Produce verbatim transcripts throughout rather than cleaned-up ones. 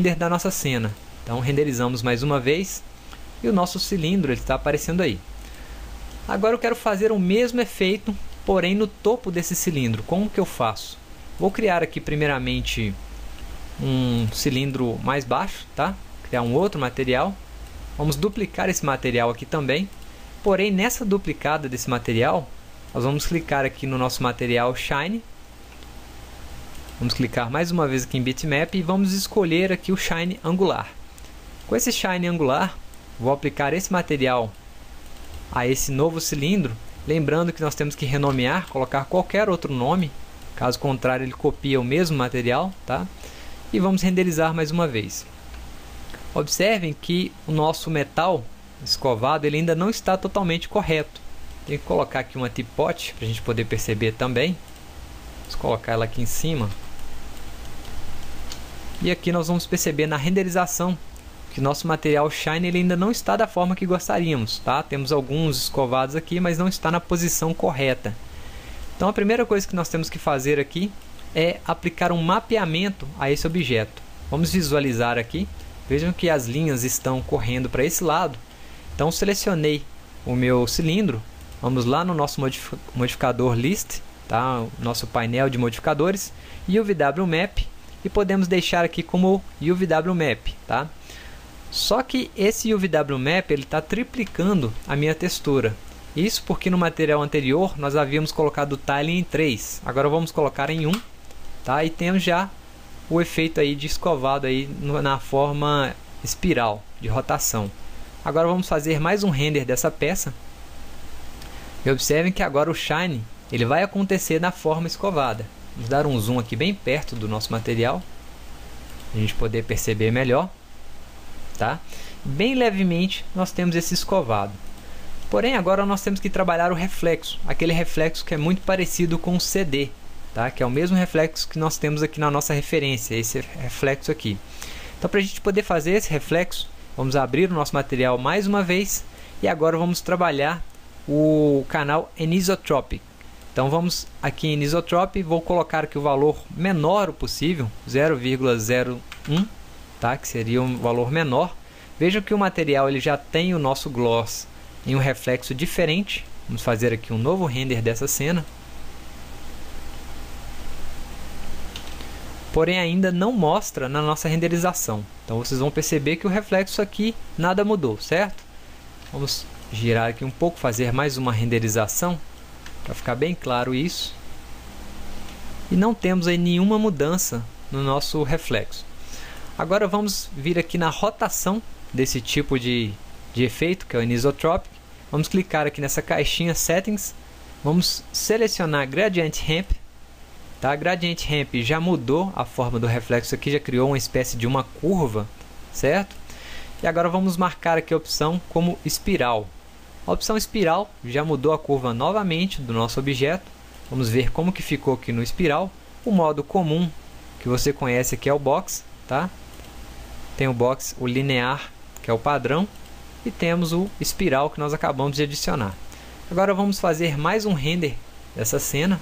render da nossa cena. Então renderizamos mais uma vez e o nosso cilindro está aparecendo aí. Agora eu quero fazer o mesmo efeito, porém no topo desse cilindro. Como que eu faço? Vou criar aqui primeiramente um cilindro mais baixo, tá? Criar um outro material. Vamos duplicar esse material aqui também. Porém, nessa duplicada desse material, nós vamos clicar aqui no nosso material Shine. Vamos clicar mais uma vez aqui em Bitmap e vamos escolher aqui o Shine Angular. Com esse Shine Angular, vou aplicar esse material a esse novo cilindro. Lembrando que nós temos que renomear, colocar qualquer outro nome. Caso contrário, ele copia o mesmo material, tá? E vamos renderizar mais uma vez. Observem que o nosso metal escovado ele ainda não está totalmente correto. Tem que colocar aqui uma tipote para a gente poder perceber também. Vamos colocar ela aqui em cima. E aqui nós vamos perceber na renderização que nosso material Shine ele ainda não está da forma que gostaríamos, tá? Temos alguns escovados aqui, mas não está na posição correta. Então a primeira coisa que nós temos que fazer aqui é aplicar um mapeamento a esse objeto. Vamos visualizar aqui. Vejam que as linhas estão correndo para esse lado. Então selecionei o meu cilindro. Vamos lá no nosso modificador List, tá? Nosso painel de modificadores, U V W Map, e podemos deixar aqui como U V W Map, tá? Só que esse U V W Map ele está triplicando a minha textura. Isso porque no material anterior nós havíamos colocado o tiling em três. Agora vamos colocar em um, tá? E temos já o efeito aí de escovado aí na forma espiral de rotação. Agora vamos fazer mais um render dessa peça. E observem que agora o Shine ele vai acontecer na forma escovada. Vamos dar um zoom aqui bem perto do nosso material, para a gente poder perceber melhor. Tá? Bem levemente nós temos esse escovado. Porém agora nós temos que trabalhar o reflexo, aquele reflexo que é muito parecido com o C D, tá? Que é o mesmo reflexo que nós temos aqui na nossa referência, esse reflexo aqui. Então para a gente poder fazer esse reflexo, vamos abrir o nosso material mais uma vez e agora vamos trabalhar o canal Anisotropic. Então vamos aqui em Anisotropic, vou colocar aqui o valor menor o possível, zero vírgula zero um. Tá? Que seria um valor menor. Vejam que o material ele já tem o nosso gloss em um reflexo diferente. Vamos fazer aqui um novo render dessa cena. Porém ainda não mostra na nossa renderização. Então vocês vão perceber que o reflexo aqui nada mudou, certo? Vamos girar aqui um pouco, fazer mais uma renderização para ficar bem claro isso. E não temos aí nenhuma mudança no nosso reflexo. Agora vamos vir aqui na rotação desse tipo de, de efeito, que é o Anisotropic. Vamos clicar aqui nessa caixinha Settings. Vamos selecionar Gradient Ramp. Tá? Gradient Ramp já mudou a forma do reflexo aqui, já criou uma espécie de uma curva, certo? E agora vamos marcar aqui a opção como espiral. A opção espiral já mudou a curva novamente do nosso objeto. Vamos ver como que ficou aqui no espiral. O modo comum que você conhece aqui é o Box, tá? Tem o box, o linear, que é o padrão, e temos o espiral que nós acabamos de adicionar. Agora vamos fazer mais um render dessa cena.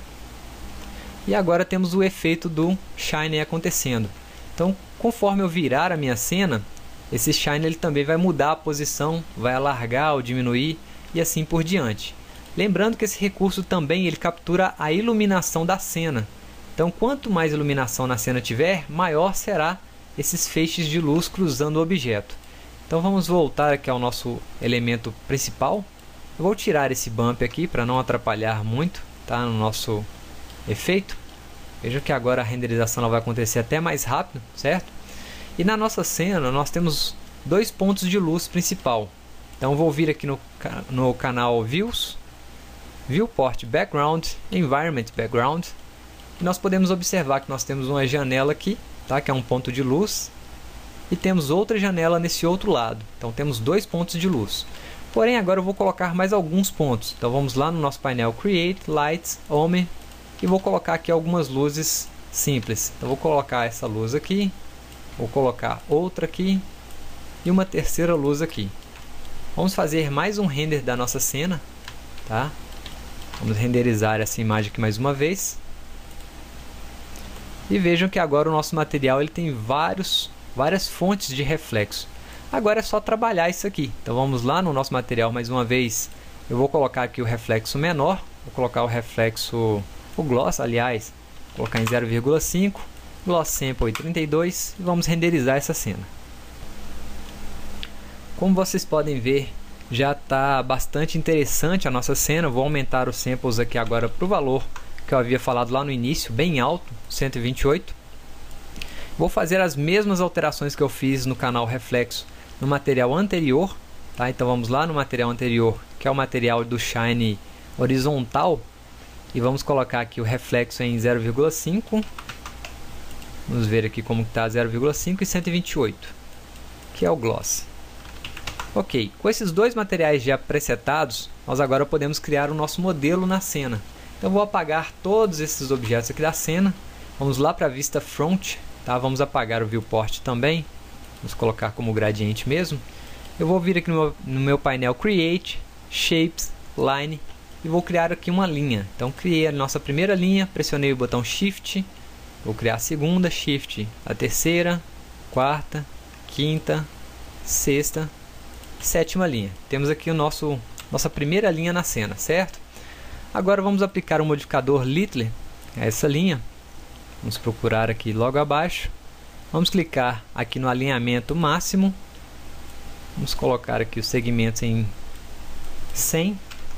E agora temos o efeito do Shine acontecendo. Então, conforme eu virar a minha cena, esse Shine ele também vai mudar a posição, vai alargar ou diminuir e assim por diante. Lembrando que esse recurso também ele captura a iluminação da cena. Então, quanto mais iluminação na cena tiver, maior será esses feixes de luz cruzando o objeto. Então vamos voltar aqui ao nosso elemento principal. Eu vou tirar esse bump aqui para não atrapalhar muito, tá, no nosso efeito. Veja que agora a renderização ela vai acontecer até mais rápido, certo? E na nossa cena nós temos dois pontos de luz principal. Então vou vir aqui no, no canal Views, Viewport Background, Environment Background. E nós podemos observar que nós temos uma janela aqui, tá? Que é um ponto de luz, e temos outra janela nesse outro lado. Então temos dois pontos de luz. Porém agora eu vou colocar mais alguns pontos. Então vamos lá no nosso painel Create, Lights, Home, e vou colocar aqui algumas luzes simples. Então vou colocar essa luz aqui, vou colocar outra aqui e uma terceira luz aqui. Vamos fazer mais um render da nossa cena, tá? Vamos renderizar essa imagem aqui mais uma vez. E vejam que agora o nosso material ele tem vários várias fontes de reflexo. Agora é só trabalhar isso aqui. Então vamos lá no nosso material mais uma vez. Eu vou colocar aqui o reflexo menor, vou colocar o reflexo, o gloss, aliás, vou colocar em zero vírgula cinco, gloss sample trinta e dois e vamos renderizar essa cena. Como vocês podem ver, já está bastante interessante a nossa cena. Vou aumentar os samples aqui agora para o valor que eu havia falado lá no início, bem alto, cento e vinte e oito. Vou fazer as mesmas alterações que eu fiz no canal Reflexo no material anterior, tá? Então vamos lá no material anterior, que é o material do Shine horizontal, e vamos colocar aqui o reflexo em zero vírgula cinco. Vamos ver aqui como está zero vírgula cinco e cento e vinte e oito, que é o gloss. Ok, com esses dois materiais já presetados, nós agora podemos criar o nosso modelo na cena. Então eu vou apagar todos esses objetos aqui da cena. Vamos lá para a vista front, tá? Vamos apagar o viewport também. Vamos colocar como gradiente mesmo. Eu vou vir aqui no meu, no meu painel Create, Shapes, Line e vou criar aqui uma linha. Então criei a nossa primeira linha, pressionei o botão Shift, vou criar a segunda, Shift, a terceira, quarta, quinta, sexta, sétima linha. Temos aqui o nosso nossa primeira linha na cena, certo? Agora vamos aplicar o modificador Littler a essa linha. Vamos procurar aqui logo abaixo. Vamos clicar aqui no alinhamento máximo. Vamos colocar aqui os segmentos em cem.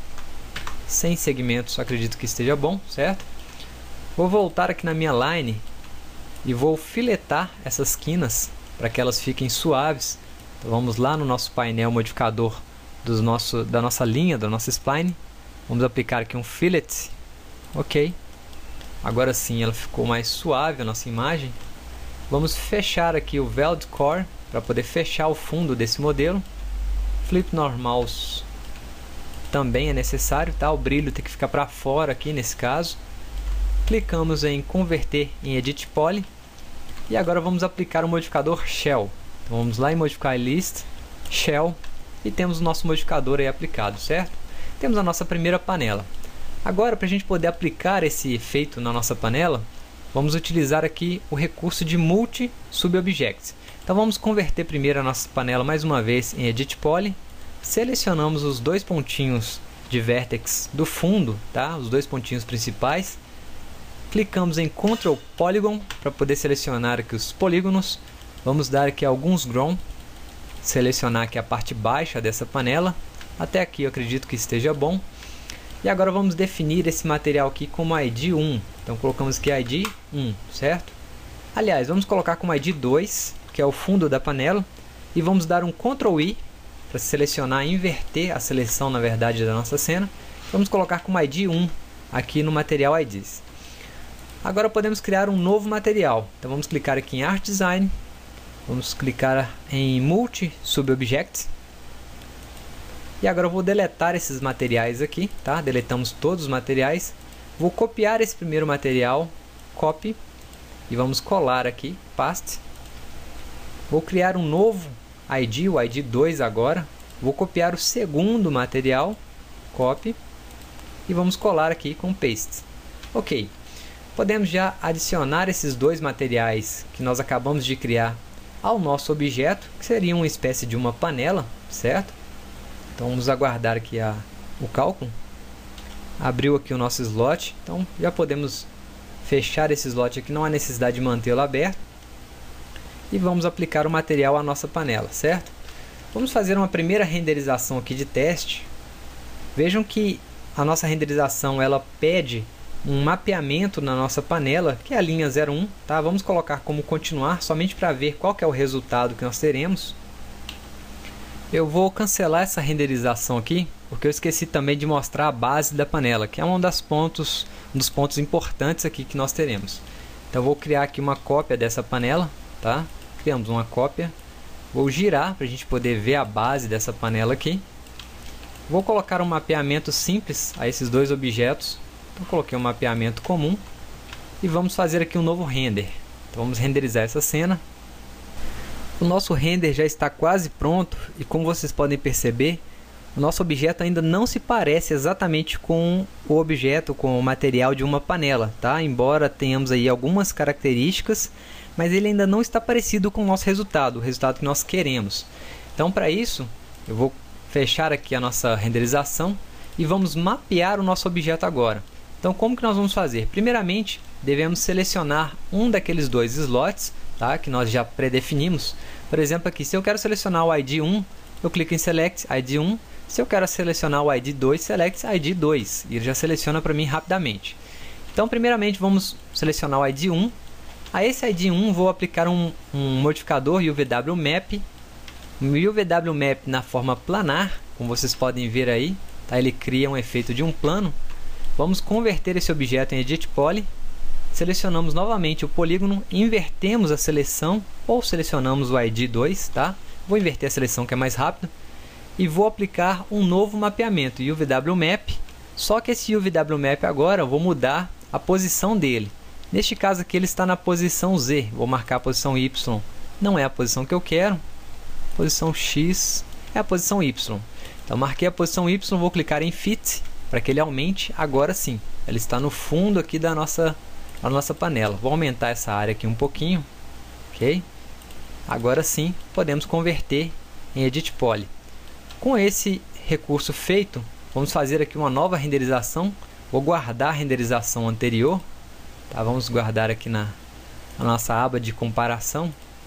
cem segmentos, acredito que esteja bom, certo? Vou voltar aqui na minha line e vou filetar essas quinas para que elas fiquem suaves. Então vamos lá no nosso painel modificador dos nosso, da nossa linha, da nossa spline. Vamos aplicar aqui um fillet. Ok. Agora sim ela ficou mais suave a nossa imagem. Vamos fechar aqui o Veld Core para poder fechar o fundo desse modelo. Flip Normals também é necessário, tá? O brilho tem que ficar para fora aqui nesse caso. Clicamos em converter em Edit Poly. E agora vamos aplicar o modificador Shell. Então vamos lá em Modify List, Shell, e temos o nosso modificador aí aplicado, certo? Temos a nossa primeira panela. Agora, para a gente poder aplicar esse efeito na nossa panela, vamos utilizar aqui o recurso de Multi Subobjects. Então vamos converter primeiro a nossa panela mais uma vez em Edit Poly. Selecionamos os dois pontinhos de Vertex do fundo, tá? Os dois pontinhos principais. Clicamos em Control Polygon para poder selecionar aqui os polígonos. Vamos dar aqui alguns Grown, selecionar aqui a parte baixa dessa panela. Até aqui eu acredito que esteja bom. E agora vamos definir esse material aqui como I D um. Então colocamos aqui I D um, certo? Aliás, vamos colocar como I D dois, que é o fundo da panela. E vamos dar um Ctrl I para selecionar, inverter a seleção na verdade da nossa cena. Vamos colocar como I D um aqui no material I Ds. Agora podemos criar um novo material. Então vamos clicar aqui em Art Design. Vamos clicar em Multi Subobjects. E agora eu vou deletar esses materiais aqui, tá? Deletamos todos os materiais. Vou copiar esse primeiro material, Copy, e vamos colar aqui, Paste. Vou criar um novo I D, o I D dois agora. Vou copiar o segundo material, Copy, e vamos colar aqui com Paste. Ok, podemos já adicionar esses dois materiais que nós acabamos de criar ao nosso objeto, que seria uma espécie de uma panela, certo? Então vamos aguardar aqui a, o cálculo. Abriu aqui o nosso slot, então já podemos fechar esse slot aqui, não há necessidade de mantê-lo aberto. E vamos aplicar o material à nossa panela, certo? Vamos fazer uma primeira renderização aqui de teste. Vejam que a nossa renderização ela pede um mapeamento na nossa panela, que é a linha zero um, tá? Vamos colocar como continuar, somente para ver qual que é o resultado que nós teremos. Eu vou cancelar essa renderização aqui, porque eu esqueci também de mostrar a base da panela, que é um, das pontos, um dos pontos importantes aqui que nós teremos. Então eu vou criar aqui uma cópia dessa panela, tá? Criamos uma cópia. Vou girar para a gente poder ver a base dessa panela aqui. Vou colocar um mapeamento simples a esses dois objetos. Então coloquei um mapeamento comum e vamos fazer aqui um novo render. Então vamos renderizar essa cena. O nosso render já está quase pronto e como vocês podem perceber, o nosso objeto ainda não se parece exatamente com o objeto, com o material de uma panela, tá? Embora tenhamos aí algumas características, mas ele ainda não está parecido com o nosso resultado, o resultado que nós queremos. Então, para isso, eu vou fechar aqui a nossa renderização e vamos mapear o nosso objeto agora. Então, como que nós vamos fazer? Primeiramente, devemos selecionar um daqueles dois slots, tá? Que nós já predefinimos. Por exemplo, aqui, se eu quero selecionar o I D um, eu clico em Select I D um. Se eu quero selecionar o I D dois, Select I D dois. E ele já seleciona para mim rapidamente. Então, primeiramente, vamos selecionar o I D um. A esse I D um, vou aplicar um, um modificador U V W Map. O U V W Map na forma planar, como vocês podem ver aí. Tá? Ele cria um efeito de um plano. Vamos converter esse objeto em Edit Poly. Selecionamos novamente o polígono, invertemos a seleção ou selecionamos o I D dois. Tá? Vou inverter a seleção que é mais rápido. E vou aplicar um novo mapeamento, U V W Map. Só que esse U V W Map agora eu vou mudar a posição dele. Neste caso aqui ele está na posição Z. Vou marcar a posição Y. Não é a posição que eu quero. Posição X é a posição Y. Então marquei a posição Y, vou clicar em Fit para que ele aumente. Agora sim, ele está no fundo aqui da nossa, da nossa panela. Vou aumentar essa área aqui um pouquinho. Ok? Agora sim, podemos converter em Edit Poly. Com esse recurso feito, vamos fazer aqui uma nova renderização. Vou guardar a renderização anterior. Tá? Vamos guardar aqui na, na nossa aba de comparação.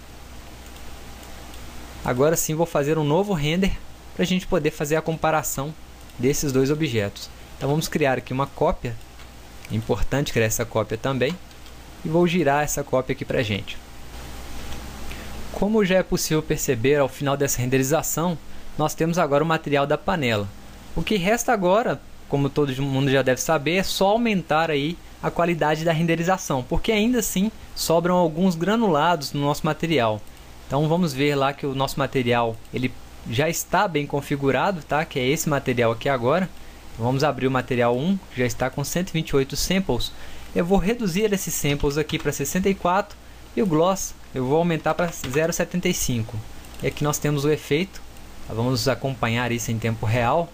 Agora sim vou fazer um novo render para a gente poder fazer a comparação desses dois objetos. Então vamos criar aqui uma cópia. É importante criar essa cópia também. E vou girar essa cópia aqui para a gente. Como já é possível perceber ao final dessa renderização, nós temos agora o material da panela. O que resta agora, como todo mundo já deve saber, é só aumentar aí a qualidade da renderização, porque ainda assim sobram alguns granulados no nosso material. Então vamos ver lá que o nosso material ele já está bem configurado, tá? Que é esse material aqui agora. Então, vamos abrir o material um, que já está com cento e vinte e oito samples. Eu vou reduzir esses samples aqui para sessenta e quatro e o gloss eu vou aumentar para zero vírgula setenta e cinco. E aqui nós temos o efeito. Vamos acompanhar isso em tempo real.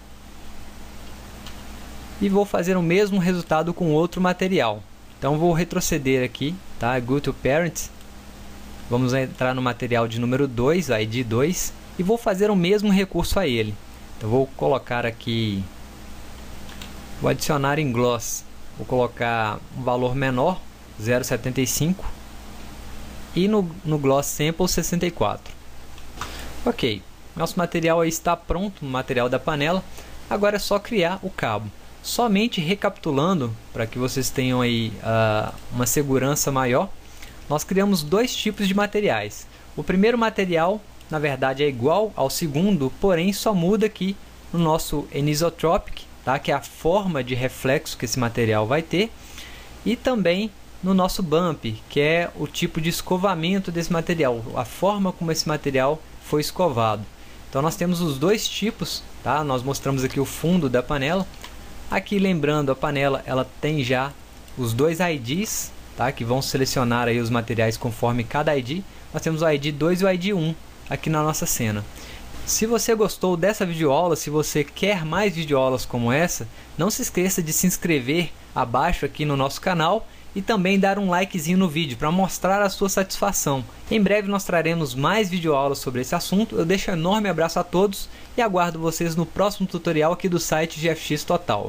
E vou fazer o mesmo resultado com outro material. Então vou retroceder aqui, tá? Go to Parent. Vamos entrar no material de número dois, I D dois, e vou fazer o mesmo recurso a ele. Então vou colocar aqui, vou adicionar em Gloss, vou colocar um valor menor, zero vírgula setenta e cinco, e no, no Gloss Sample sessenta e quatro. Ok, nosso material aí está pronto, o material da panela. Agora é só criar o cabo. Somente recapitulando, para que vocês tenham aí uh, uma segurança maior, nós criamos dois tipos de materiais. O primeiro material, na verdade, é igual ao segundo, porém só muda aqui no nosso Anisotropic, tá? Que é a forma de reflexo que esse material vai ter, e também no nosso Bump, que é o tipo de escovamento desse material, a forma como esse material foi escovado. Então nós temos os dois tipos, tá? Nós mostramos aqui o fundo da panela. Aqui, lembrando, a panela ela tem já os dois I Ds, tá? Que vão selecionar aí os materiais conforme cada I D. Nós temos o I D dois e o I D um aqui na nossa cena. Se você gostou dessa videoaula, se você quer mais videoaulas como essa, não se esqueça de se inscrever abaixo aqui no nosso canal e também dar um likezinho no vídeo para mostrar a sua satisfação. Em breve nós traremos mais videoaulas sobre esse assunto. Eu deixo um enorme abraço a todos e aguardo vocês no próximo tutorial aqui do site G F X Total.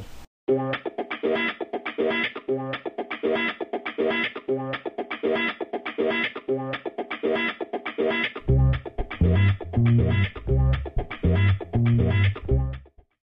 Yeah.